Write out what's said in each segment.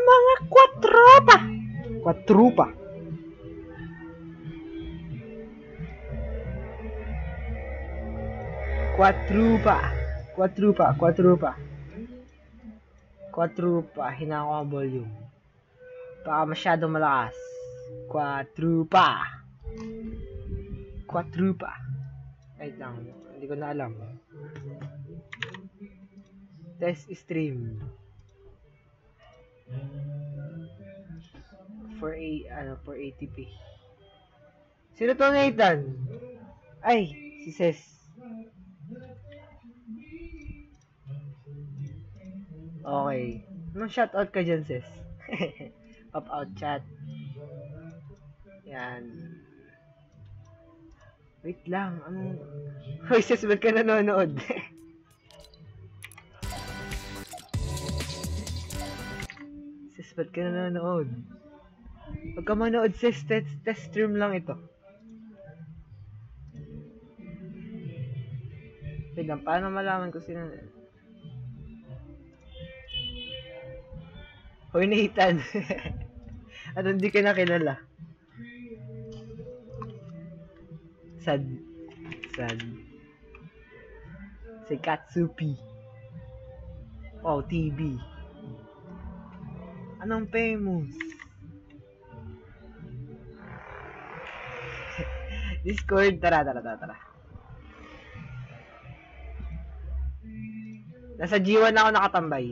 mga kwatropa. Kwatropa. Quatrupa. Quatrupa. Quatrupa. Quatrupa. Hina ko ang volume. Baka masyadong malakas. Quatrupa. Quatrupa. Wait lang. Hindi ko na alam. Test stream. For 80p. Sino to, Nathan? Ay, si Ses. Okay. Anong shoutout ka dyan, Ses? Pop out chat. Yan. Wait lang. Anong... Hoy, Ses, ba't ka nanonood? Ses, ba't ka nanonood? Huwag ka manood, Ses. Test stream lang ito. Wait lang, paano malaman ko sino... Hoy, Nathan. At hindi ka nakilala. Sad. Si Katsupi. Oh, TV. Anong famous? Discord, tara. Nasa G1 ako nakatambay.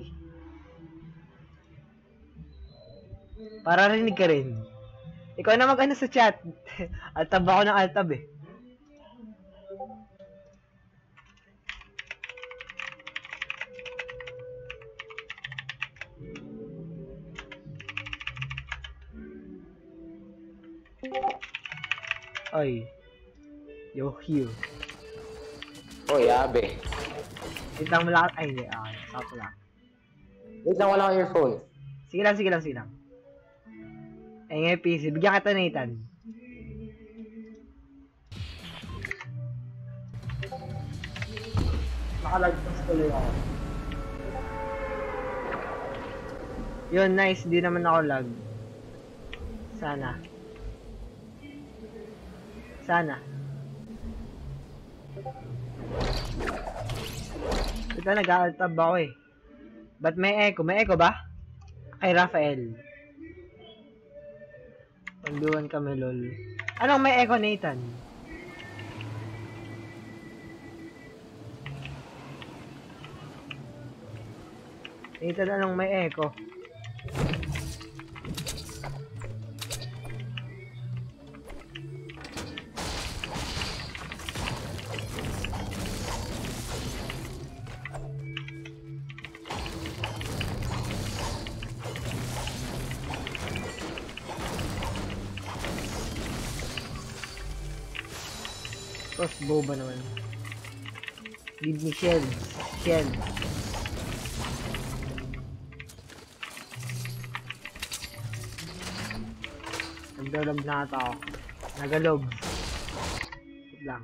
Para rinig ka rin. Ikaw na mag-ano sa chat. Altab ako ng altab eh. Oy. Yo, Hugh. Oy, abe. Itang malakas. Ay, hindi. Sakto lang. Wait lang, wala akong earphone. Sige lang. Ay, nga PC. Bigyan kita, Nathan. Nakalagpas tuloy ako. Yun, nice. Di naman ako lag. Sana. Ito, nag-altab ako eh. Ba't may echo? May echo ba? Kay Rafael. Panduan kami, lol. Anong may echo, Nathan? Nathan, anong may echo? Crossbow ba naman? Give me shield. Nagdalab na ata ako. Nagalog. Wait lang.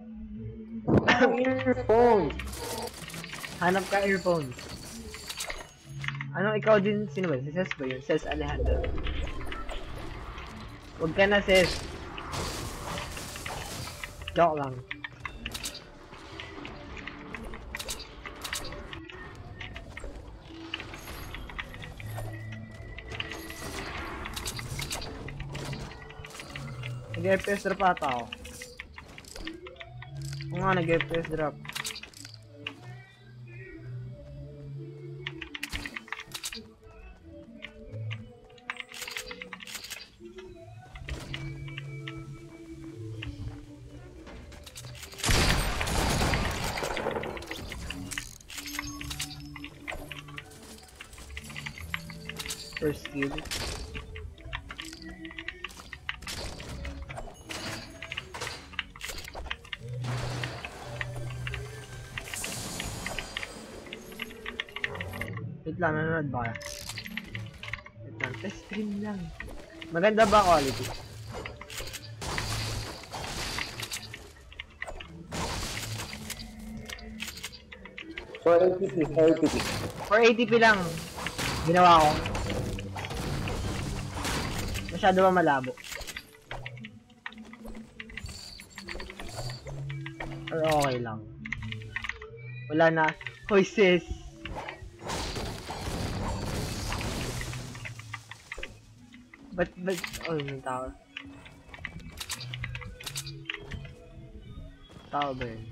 Earphone. Hanap ka earphones. Anong ikaw din? Sino ba? Si Ses ba yun? Ses Alejandro. Huwag ka na, Ses. Joke lang. Nag-FPS drop ata ako. Oo nga, nag-FPS drop. First kill. Wait lang, nanonood ba kaya? Wait lang, test stream lang. Maganda ba quality? For 80p. 480p lang. Ginawa ko. Masyado ba malabo? Or okay lang? Wala na. Hoy sis! Ba't, oh, may tao. Tao ba yun?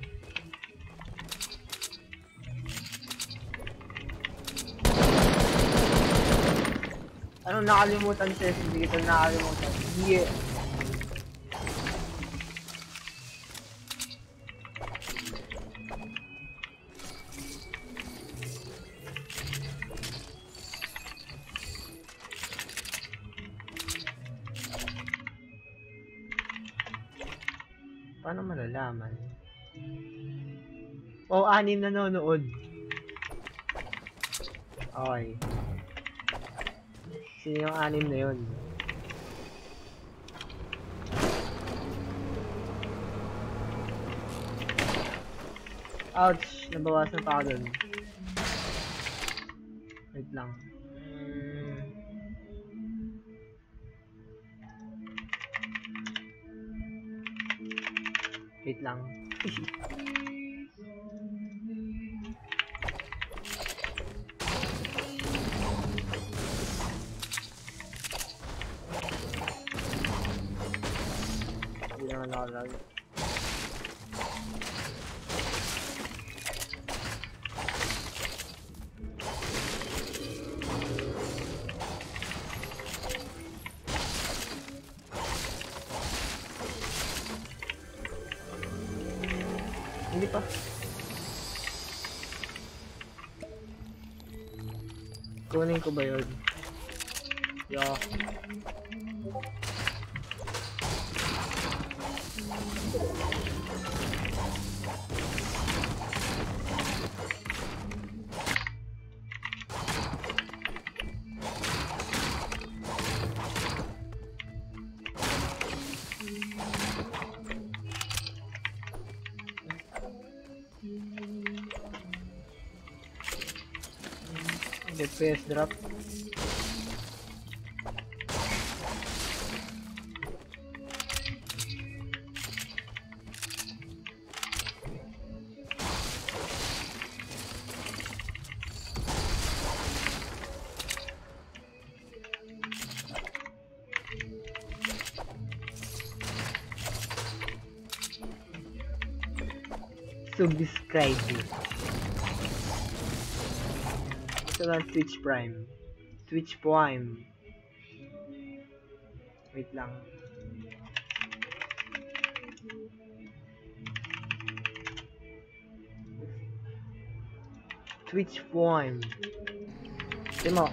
Anong nakalimutan sis? Hindi kita nakalimutan. Yeah. Paano malalaman? Oh, 6 nanonood. Okay. Sino yung 6 na yun? Ouch! Nabawasan pa ako dun. Wait lang. Wait lang. Hindi naman ako lagi. Hindi pa. Kunin ko ba yun? Yo. DPS drop. Subscribe. Ito lang Twitch Prime. Twitch Prime. Wait lang. Twitch Prime. Timo.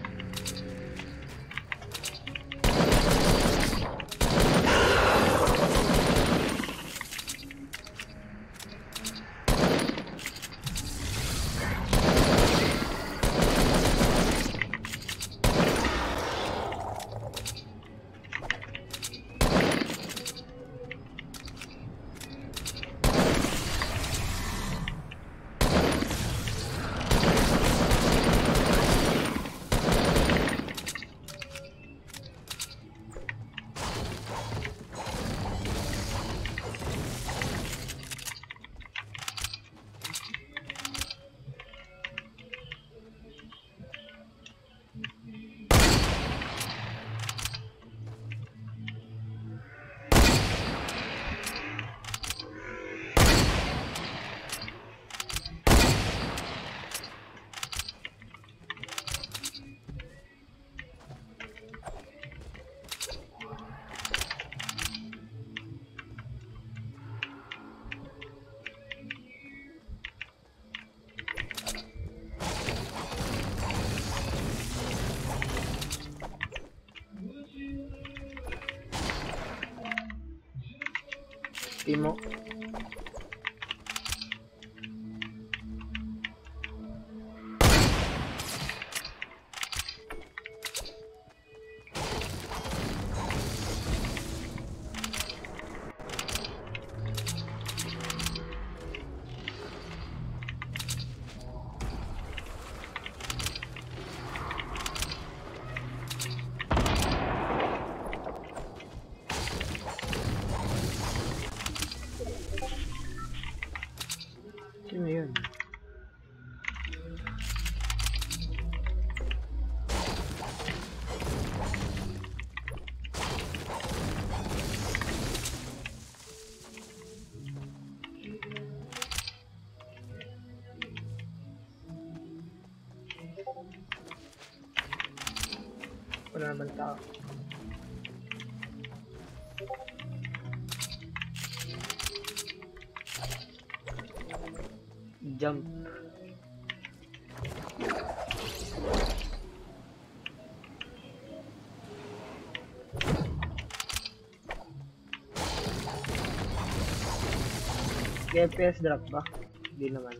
Timo. Wala naman tao. Jump. FPS drop ba? Hindi naman.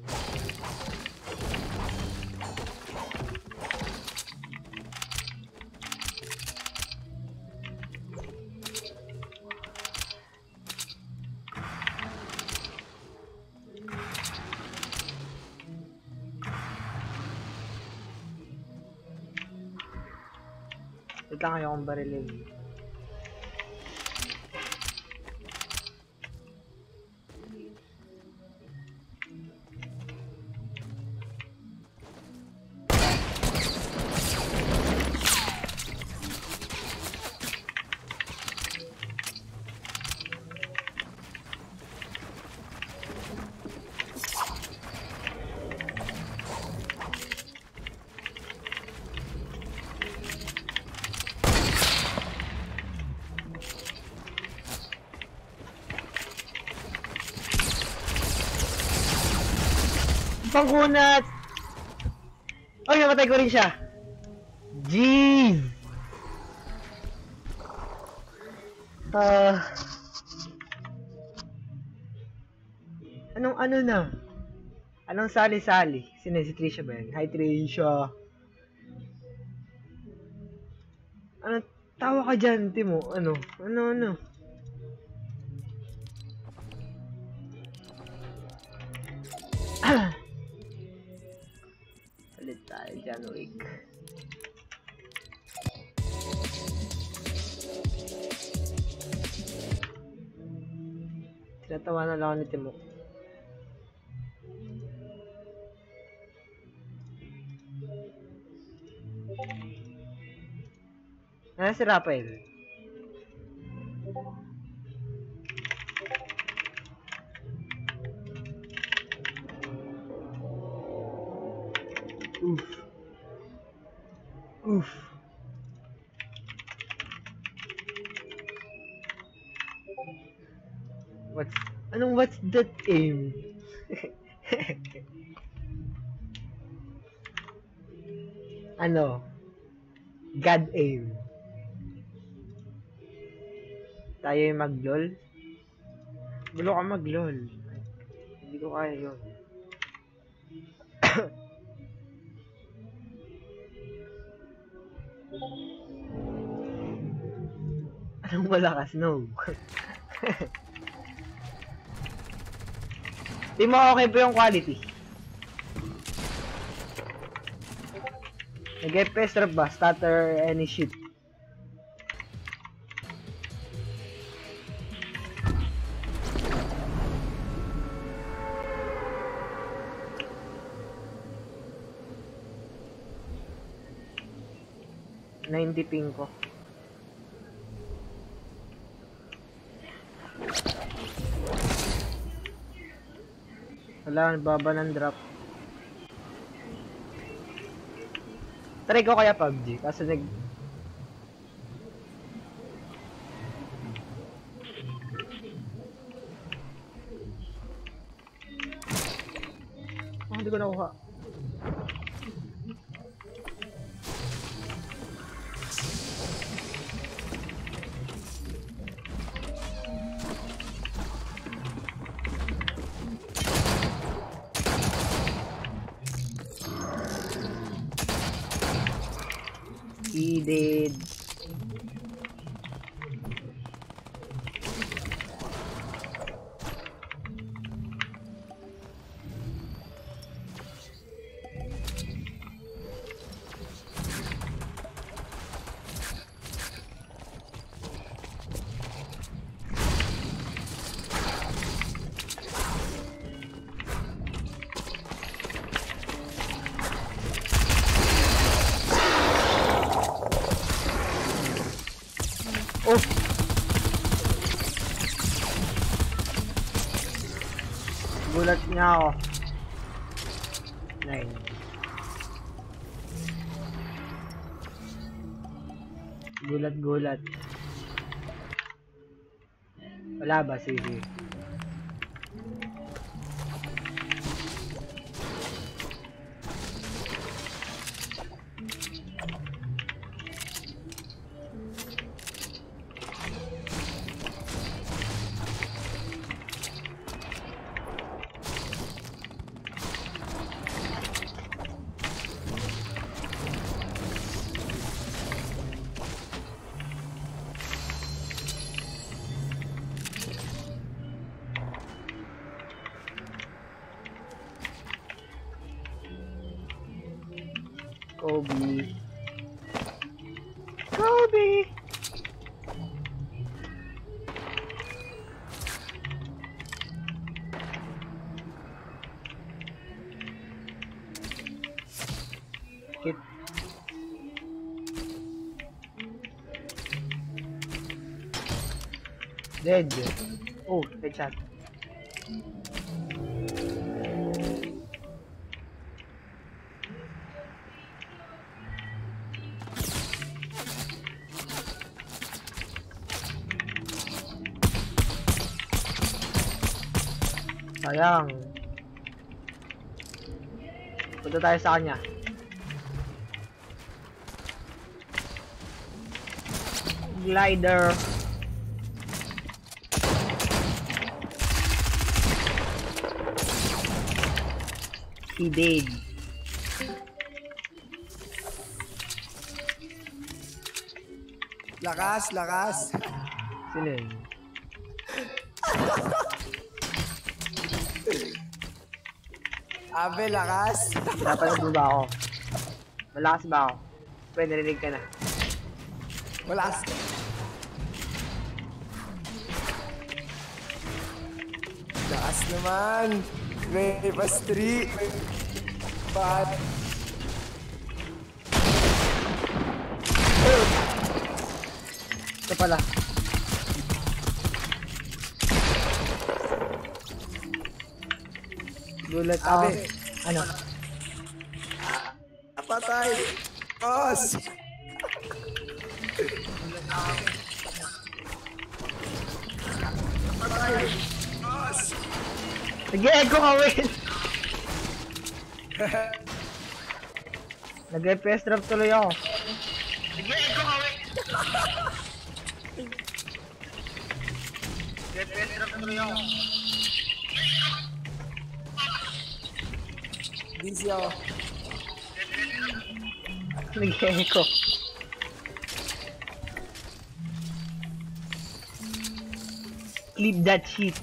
Wait lang kayo kung barilin. Pangkunat! Oh, namatay ko rin siya. Jeez! Anong ano na? Anong sali-sali? Sino si Trisha ba yan? Hi Trisha! Ano? Tawa ka dyan, Timo. Ano? Ano? Palit tayo, John Wick. Tinatawa na lang ako ni Timo. Ano si Rafael? Oof. What's that aim? Ano? God aim. Tayo yung mag-lol? Gulo ka mag-lol. Hindi ko kaya yun. Anong malakas? No. Di mo okay po yung quality. Nag-FPS drop ba? Stutter any shit. Ping ko. Wala, baba ng drop. Try ko kaya PUBG kasi hindi ko nakuha. He did. Oh! Gulat niya ako. 9. Gulat-gulat. Wala ba? Sige. Kobe. Kobe! Hit. Dead. Oh, headshot. Sayang. Punta tayo sa kanya. Glider. He did. Lakas, lakas. Sino yun? Abe, lakas. Napanood mo ba ako? Malakas ba ako? Pwede narinig ka na. Lakas. Lakas naman. May pastri. Bad. Ito pala. Gulat ako. Abe. Ano? Patay. Boss. Patay. Boss. Nag-echo ka, Will! Nag-FPS drop tuloy ako. Nag-echo ka, Will! Nag-FPS drop tuloy ako. Busy ako. Nag-echo. Clip that shit.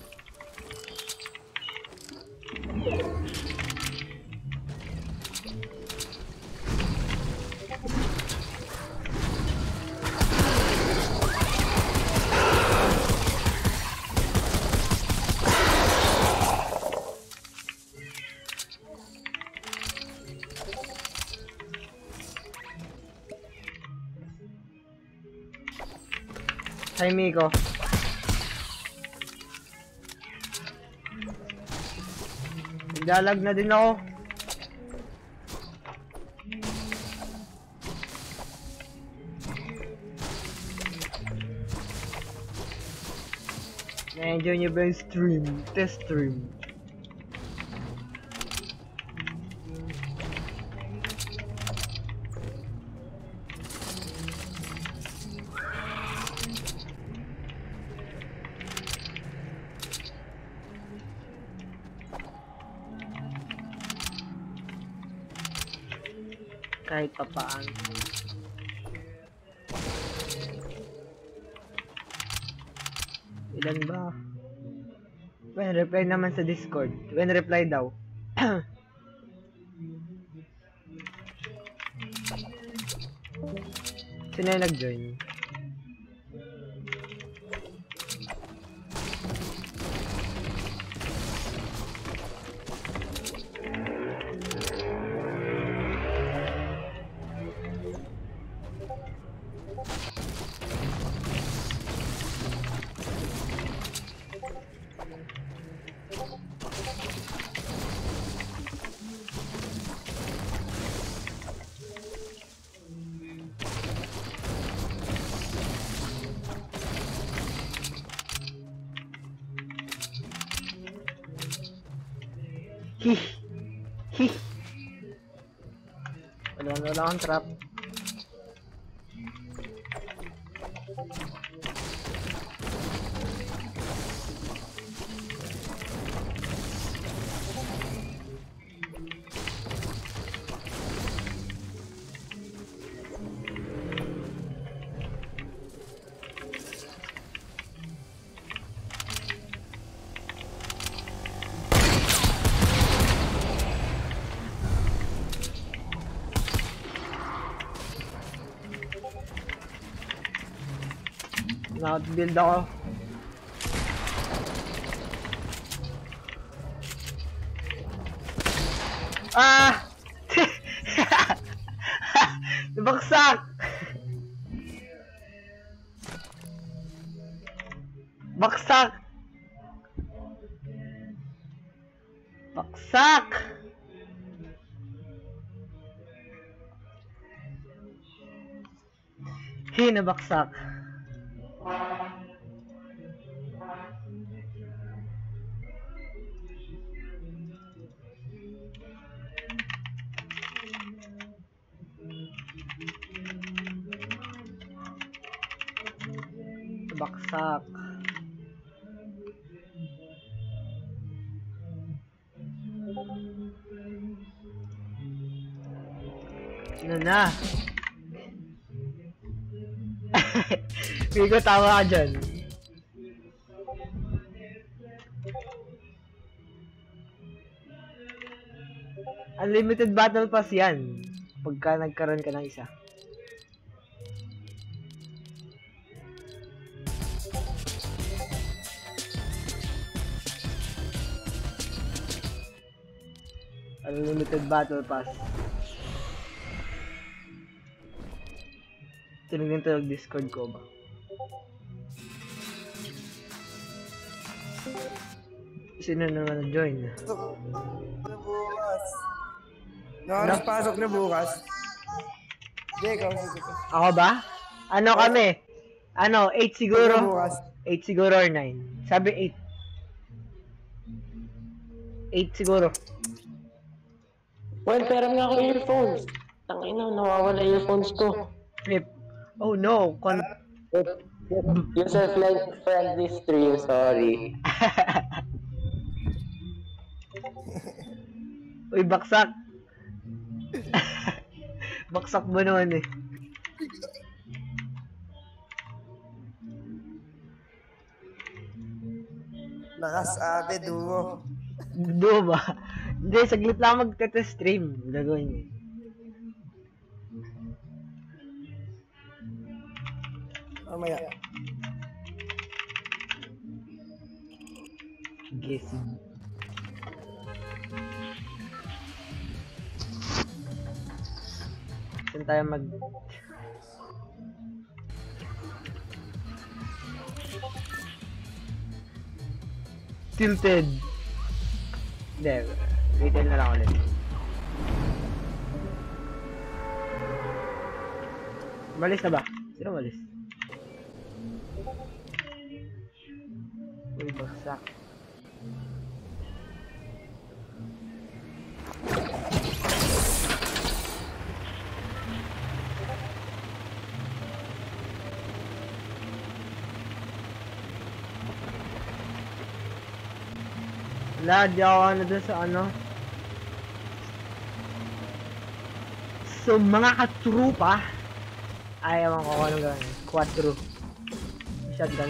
Hi, Miko. Naglalag na din ako. Na-enjoy nyo ba yung stream? Test stream. Kahit papaan. Ilan ba? When reply naman sa Discord. When reply daw. Sino yung nag-join? Wala akong trap. Na-outbuild ako. Ah! Baksak! Baksak! Baksak! Hinabaksak. Baksak. Ano na? Hindi ko tama ka dyan. Unlimited battle pass yan. Pagka nagkaroon ka ng isa. Unlimited battle pass. Tinignan to yung Discord ko ba? Sino naman na-join? Na bukas. Nakapasok na bukas. Hindi, ikaw. Ako ba? Ano kami? Ano, 8 siguro? Bukas. 8 siguro or 9? Sabi 8. 8 siguro. Well, pero nga ako earphones. Tangina, nawawala earphones ko. Flip. Oh no. User-friendly stream, sorry. Uy, baksak. Baksak mo naman eh. Nakasabi, duo. Do ba? Hindi, saglit lang magte-test stream. Gagawin niya. Mamaya. Gising. Saan tayo mag... Tilted. Hindi, retail na lang ulit. Malis na ba? Sino malis? Uy, bagsak. Wala, di ako ano dun sa ano. So, mga katrupa. Ay, ewan ko kung anong gawin. Quattro. Shotgun.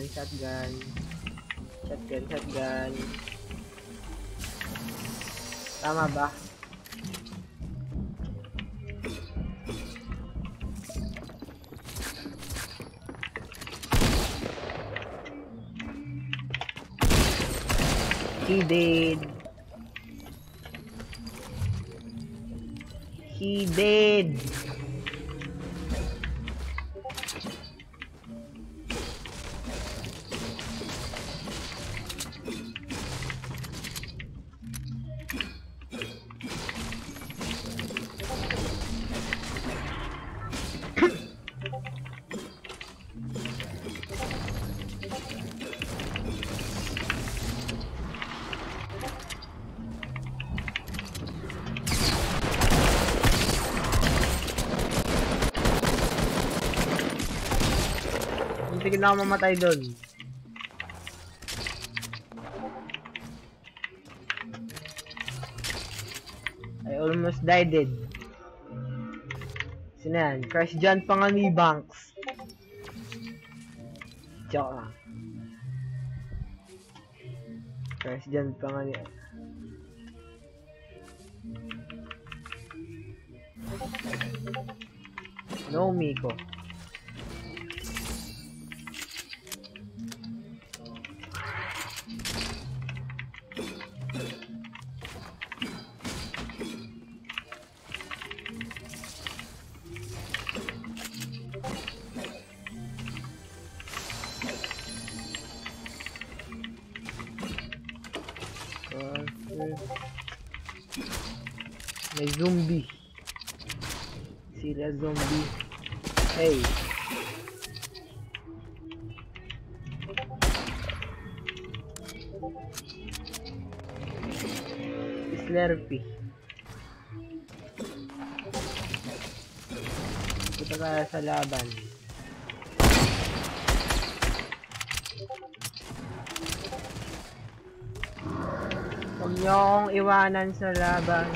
Tama ba? He did. Muntik na ako mamatay doon. I almost died. Sino yan? Crash dyan pa nga ni Banks. Joke lang. Crash dyan pa nga ni... No, Miko. May zombie. Sila zombie. Hey. Slurpee. Kita tayo sa laban. Huwag niyo akong iwanan sa laban.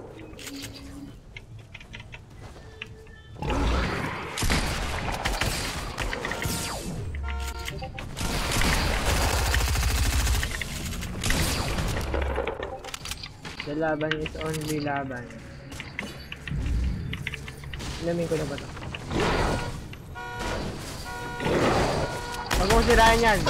The laban is only laban. Alamin ko na ba ito? Huwag mong sirahan yan!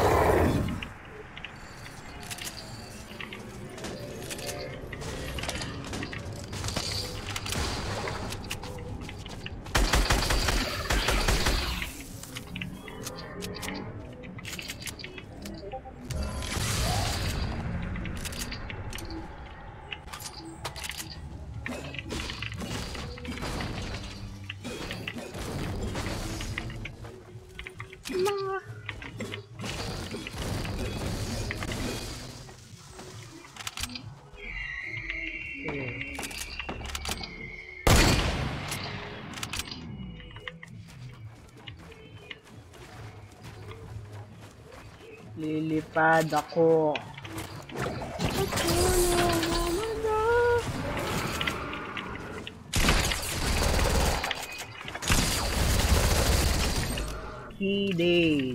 Lilipad ako. He did.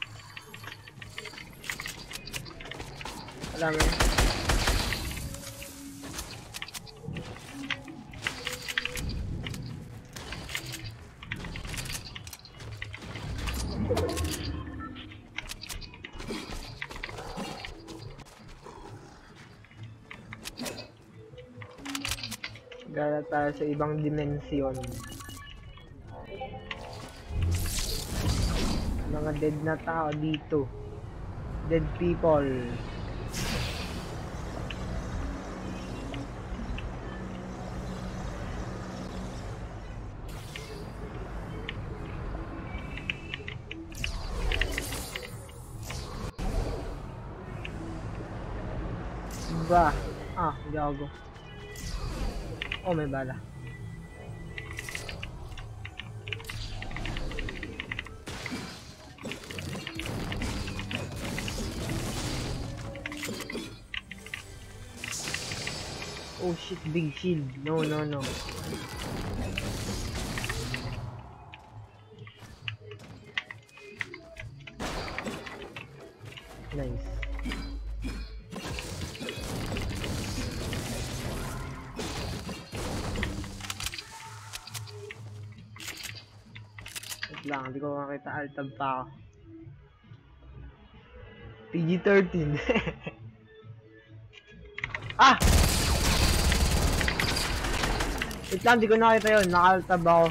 Alam mo. Gala tayo sa ibang dimensyon. Mga dead na tao dito. Dead people. Ba? Ah, gago. Oh, may bala. Oh shit, big shield. No, no, no. Nice. Wait lang, hindi ko makita. Alt-tab pa ako. PG-13. Ah! Wait lang, di ko nakita yun. Naka-alt-tab ako.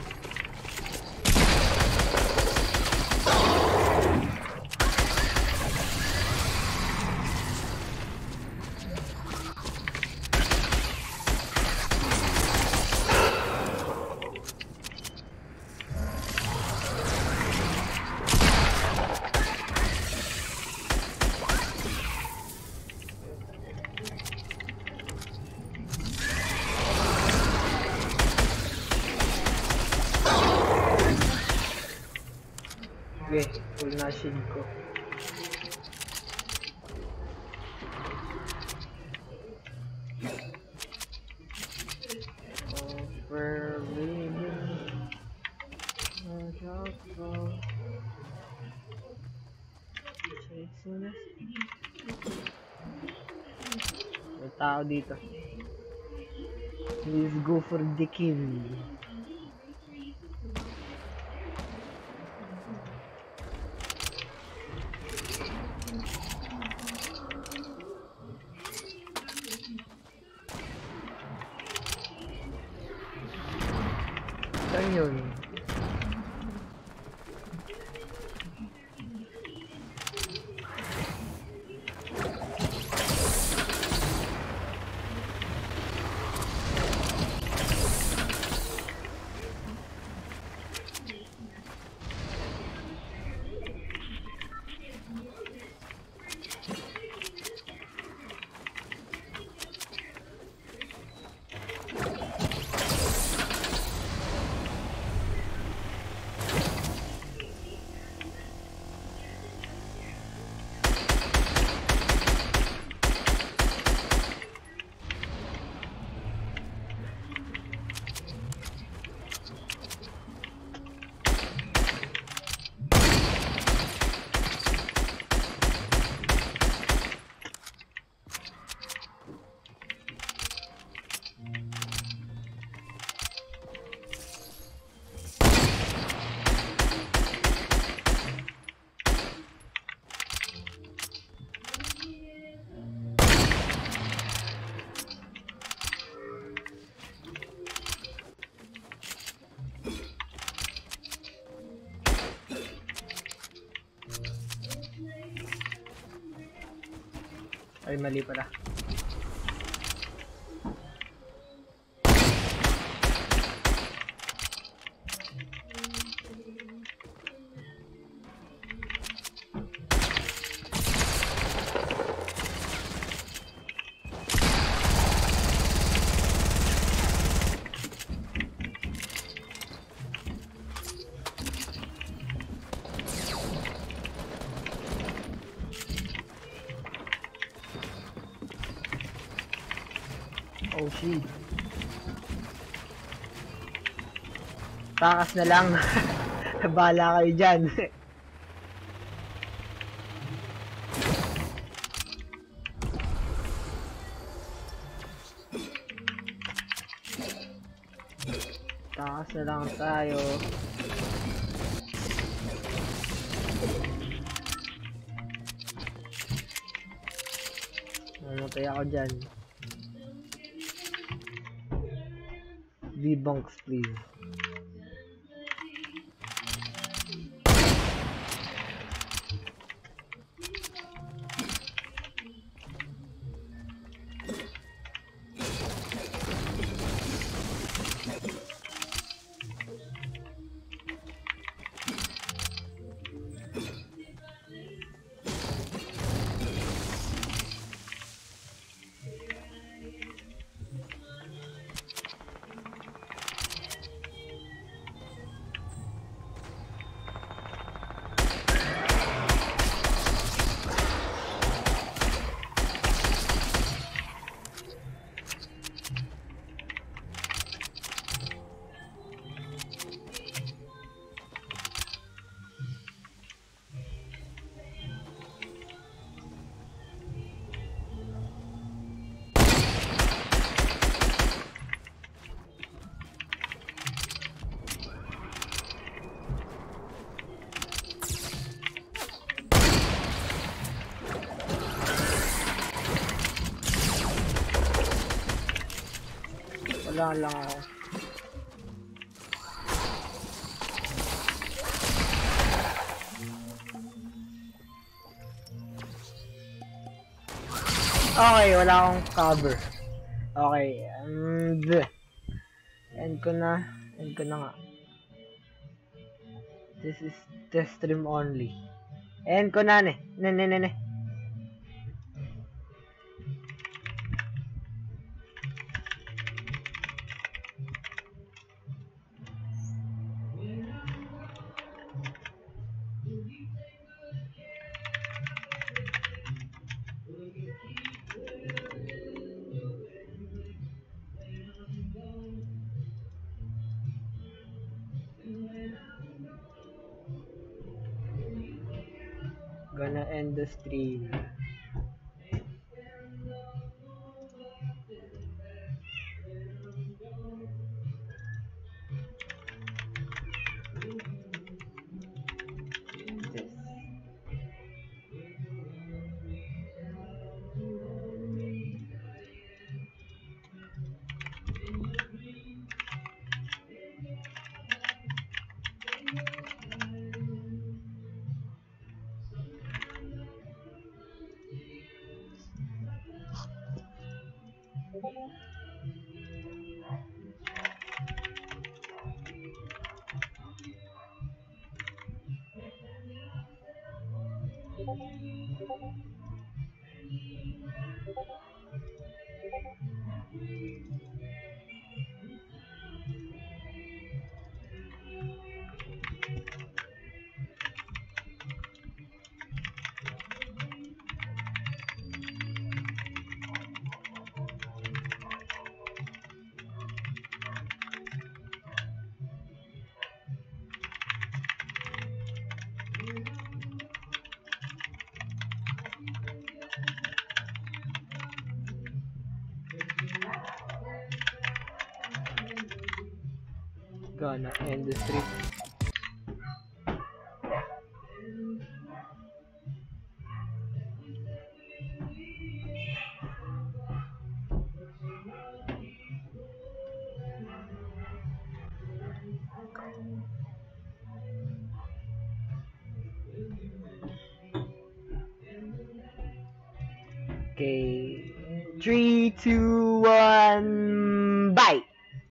Okay. Full na shield ko. May tao dito. Let's go for the kill. Saan yun? Ay, mali pala. Oh shit. Takas na lang. Bahala kayo dyan. Takas na lang tayo. Mamatay ako dyan. Debunks, please. Wala lang ako. Okay, wala akong cover. Okay, end ko na nga. This is test stream only. End ko na ne. Gonna end the stream. This. Gonna end the stream. Okay. 3, 2, 1, bye!